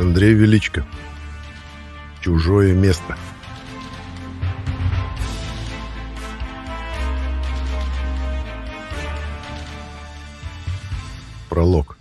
Андрей Величко. Чужое место. Пролог.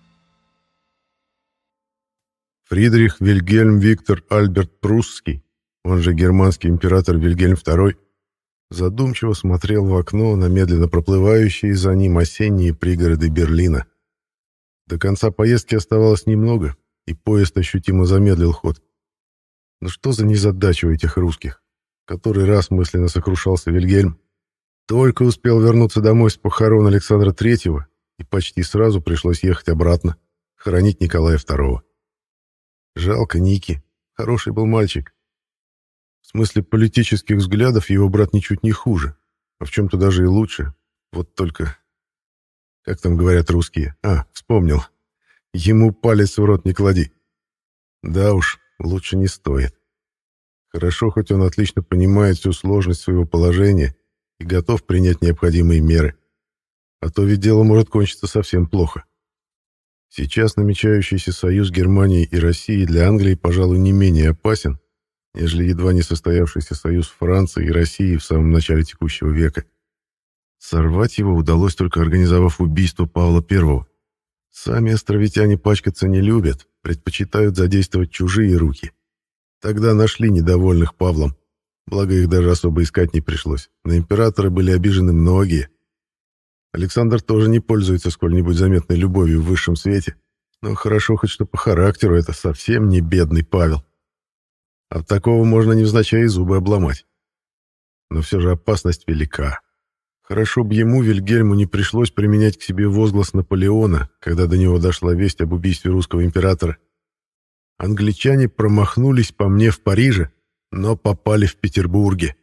Фридрих Вильгельм Виктор Альберт Прусский, он же германский император Вильгельм II, задумчиво смотрел в окно на медленно проплывающие за ним осенние пригороды Берлина. До конца поездки оставалось немного, и поезд ощутимо замедлил ход. Но что за незадача у этих русских? Который раз мысленно сокрушался Вильгельм. Только успел вернуться домой с похорон Александра III, и почти сразу пришлось ехать обратно, хоронить Николая II. Жалко Ники, хороший был мальчик. В смысле политических взглядов его брат ничуть не хуже, а в чем-то даже и лучше. Вот только... Как там говорят русские? Вспомнил. Ему палец в рот не клади. Да уж, лучше не стоит. Хорошо, хоть он отлично понимает всю сложность своего положения и готов принять необходимые меры. А то ведь дело может кончиться совсем плохо. Сейчас намечающийся союз Германии и России для Англии, пожалуй, не менее опасен, нежели едва не состоявшийся союз Франции и России в самом начале текущего века. Сорвать его удалось, только организовав убийство Павла I. Сами островитяне пачкаться не любят, предпочитают задействовать чужие руки. Тогда нашли недовольных Павлом, благо их даже особо искать не пришлось. На императора были обижены многие. Александр тоже не пользуется сколь-нибудь заметной любовью в высшем свете, но хорошо хоть что по характеру это совсем не бедный Павел. От такого можно невзначай и зубы обломать. Но все же опасность велика. Хорошо бы ему, Вильгельму, не пришлось применять к себе возглас Наполеона, когда до него дошла весть об убийстве русского императора. Англичане промахнулись по мне в Париже, но попали в Петербурге.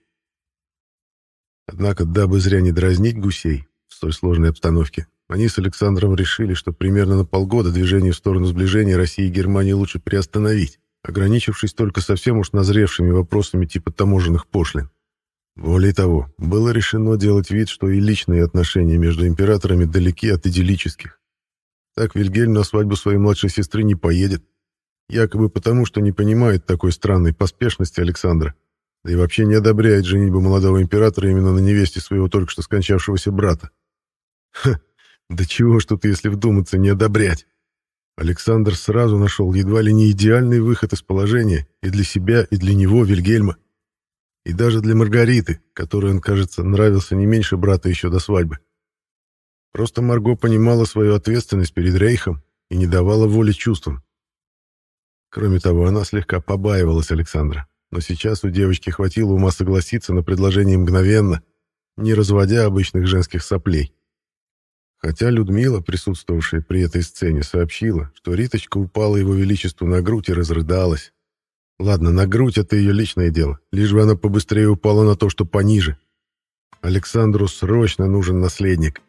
Однако, дабы зря не дразнить гусей в столь сложной обстановке, они с Александром решили, что примерно на полгода движение в сторону сближения России и Германии лучше приостановить, ограничившись только совсем уж назревшими вопросами типа таможенных пошлин. Более того, было решено делать вид, что и личные отношения между императорами далеки от идиллических. Так Вильгельм на свадьбу своей младшей сестры не поедет, якобы потому, что не понимает такой странной поспешности Александра, да и вообще не одобряет женитьбу молодого императора именно на невесте своего только что скончавшегося брата. Да чего ж тут, если вдуматься, не одобрять? Александр сразу нашел едва ли не идеальный выход из положения и для себя, и для него, Вильгельма. И даже для Маргариты, которой он, кажется, нравился не меньше брата еще до свадьбы. Просто Марго понимала свою ответственность перед Рейхом и не давала воли чувствам. Кроме того, она слегка побаивалась Александра, но сейчас у девочки хватило ума согласиться на предложение мгновенно, не разводя обычных женских соплей. Хотя Людмила, присутствовавшая при этой сцене, сообщила, что Риточка упала его величеству на грудь и разрыдалась. Ладно, на грудь — это ее личное дело, лишь бы она побыстрее упала на то, что пониже. Александру срочно нужен наследник.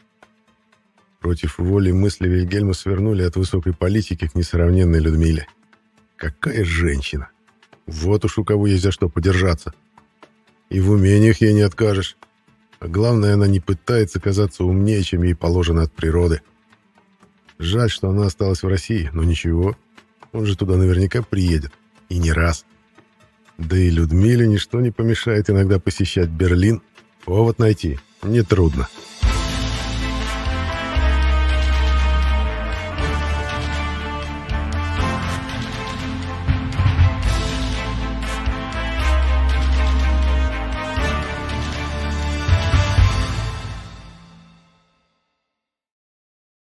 Против воли мысли Вильгельма свернули от высокой политики к несравненной Людмиле. Какая женщина! Вот уж у кого есть за что подержаться. И в умениях ей не откажешь. А главное, она не пытается казаться умнее, чем ей положено от природы. Жаль, что она осталась в России, но ничего, он же туда наверняка приедет. И не раз. Да и Людмиле ничто не помешает иногда посещать Берлин. Повод найти нетрудно.